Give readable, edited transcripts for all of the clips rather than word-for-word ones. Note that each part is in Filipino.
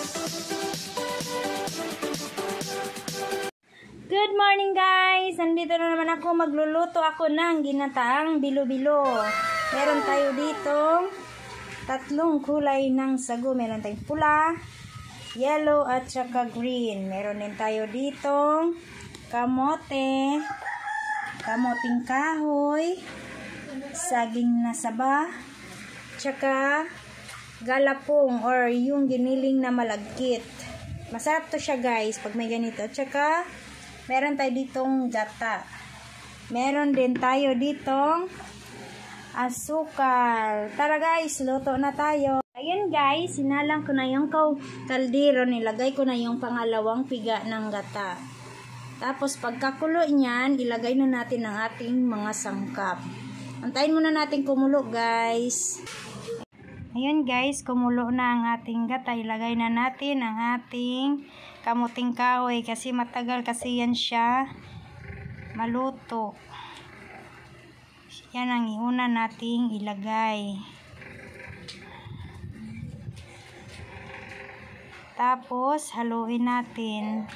Good morning guys! Nandito na naman ako, magluluto ako ng ginataang bilo-bilo. Meron tayo dito tatlong kulay ng sago. Meron tayong pula, yellow at saka green. Meron din tayo dito kamote, kamoting kahoy, saging na saba, tsaka galapong or yung giniling na malagkit. Masarap to siya guys pag may ganito. Tsaka meron tayo ditong gata. Meron din tayo ditong asukal. Tara guys, luto na tayo. Ayan guys, sinalang ko na yung kaldero. Nilagay ko na yung pangalawang piga ng gata. Tapos pagkakulo niyan, ilagay na natin ang ating mga sangkap. Antayin muna natin kumulo guys. Ayan guys, kumulo na ang ating gata. Ilagay na natin ang ating kamuting kahoy kasi matagal kasi yan siya maluto. Yan ang iuna nating ilagay. Tapos haluin natin.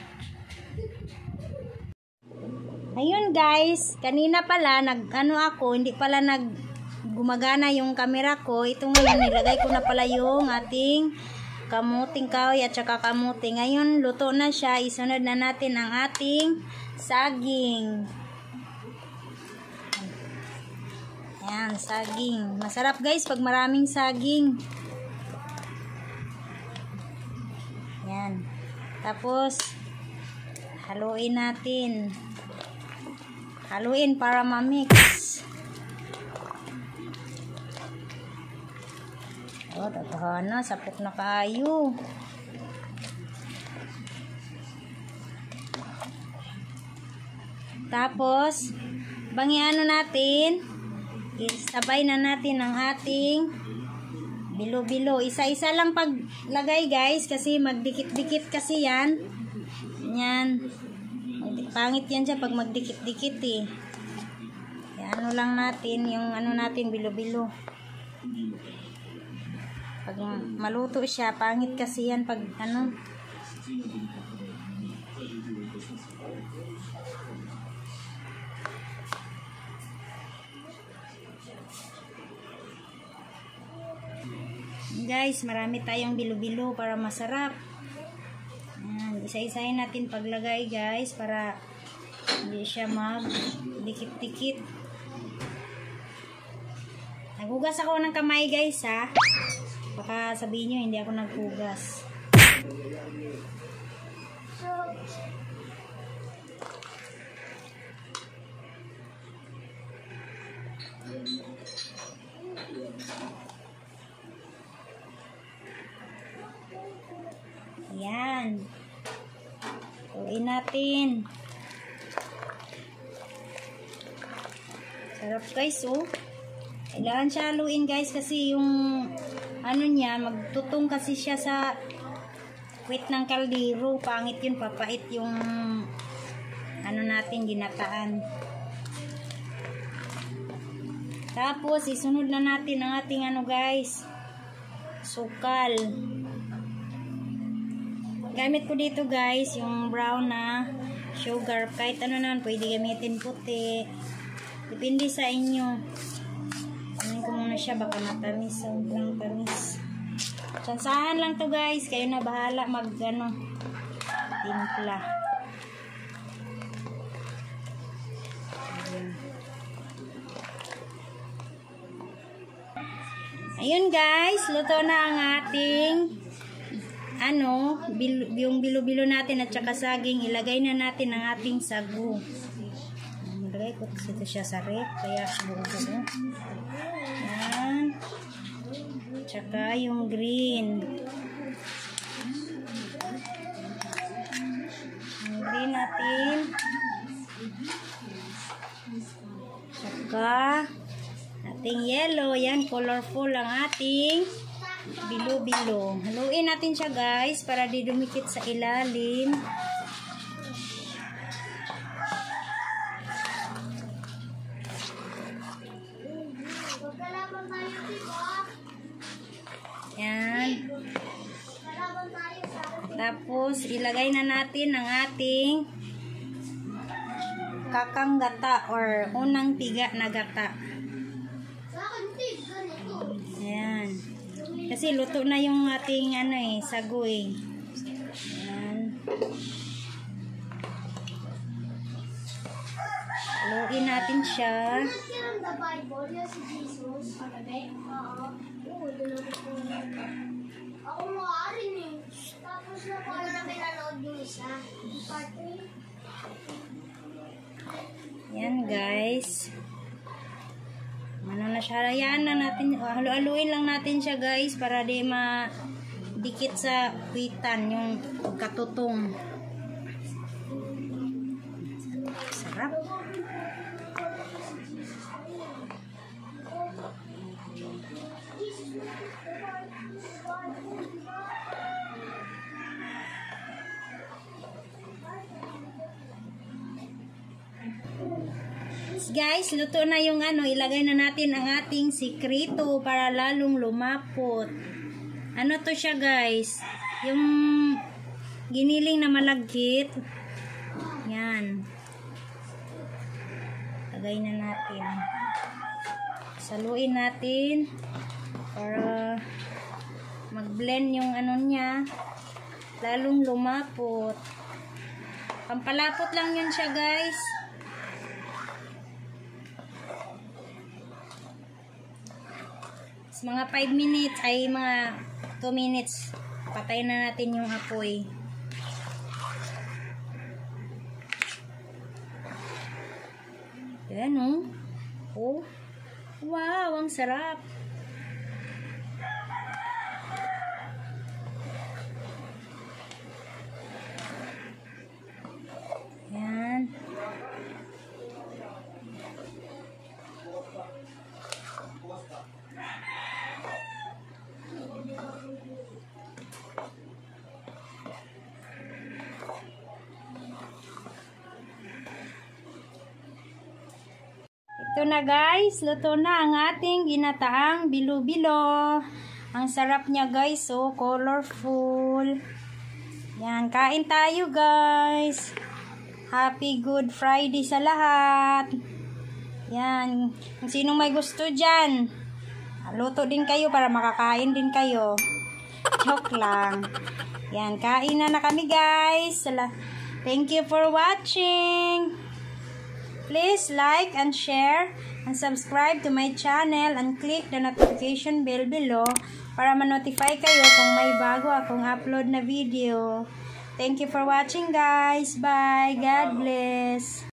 Ayun guys, kanina pala hindi pala gumagana yung camera ko. Ito ngayon nilagay ko na pala yung ating kamuting kahoy at saka kamuti. Ngayon luto na siya. Isunod na natin ang ating saging. Ayan, saging. Masarap guys pag maraming saging. Ayan. Tapos haluin natin. Haluin para ma-mix. Oh, tatahana, sapok na kayo. Tapos, bangiano natin, isabay na natin ang ating bilo-bilo. Isa-isa lang paglagay guys, kasi magdikit-dikit kasi yan. Yan. Pangit yan siya pag magdikit-dikit eh. Ano lang natin, yung ano natin, bilo-bilo. Pag maluto siya, pangit kasi yan pag ano. Guys, marami tayong bilo-bilo para masarap. Isa-isahin natin paglagay guys para hindi siya mag-dikit-dikit. Naghugas ako ng kamay guys ha. Baka sabihin nyo hindi ako naghugas. Ayan. Tuloy natin. Sarap guys oh. Kailangan siya haluin guys kasi yung ano niya, magtutong kasi siya sa wet ng kaldero. Pangit yun, papait yung ano natin, ginataan. Tapos isunod na natin ang ating ano guys, sukal. Gamit ko dito guys yung brown na sugar. Kahit ano naman, pwede gamitin puti. Depende sa inyo. Kunin ko muna siya, baka matamis. Sobrang tamis. Tsansahan lang to guys. Kayo na bahala timpla. Ayun guys, luto na ang ating yung bilo-bilo natin at saka saging. Ilagay na natin ang ating sago. Ilagay ko ito siya sa rep, kaya buo-buo. Yan. Tsaka yung green. Yung green natin. Tsaka ating yellow. Yan, colorful ang ating bilo-bilo. Haluin natin siya guys para di dumikit sa ilalim. Yan. Tapos, ilagay na natin ang ating kakang gata or unang piga na gata. Ayan. Kasi luto na yung ating sagu eh. Ayan. Haluin natin siya. Ako maaari eh. Tapos na paano na pinanood yung isa. Yan guys. Ano na siya. Ayan na natin. Halu-haluin lang natin siya guys. Para di madikit sa kwitan yung katutong. Sarap. Guys, luto na yung ilagay na natin ang ating sikrito para lalong lumapot. Ano to siya guys? Yung giniling na malagkit. Yan. Lagay na natin. Saluin natin para mag-blend yung niya. Lalong lumapot. Pampalapot lang yun siya guys. Mga 5 minutes ay mga 2 minutes patayin na natin yung apoy. Ayan oh. Wow, ang sarap. Ayan. Ito na guys, luto na ang ating ginataang bilo-bilo. Ang sarap niya guys, so colorful. Yan, kain tayo guys. Happy Good Friday sa lahat. Yan, kung sinong may gusto dyan, luto din kayo para makakain din kayo. Joke lang. Yan, kain na kami guys. Thank you for watching. Please like and share and subscribe to my channel and click the notification bell below para ma-notify kayo kung may bago akong upload na video. Thank you for watching guys. Bye. God bless.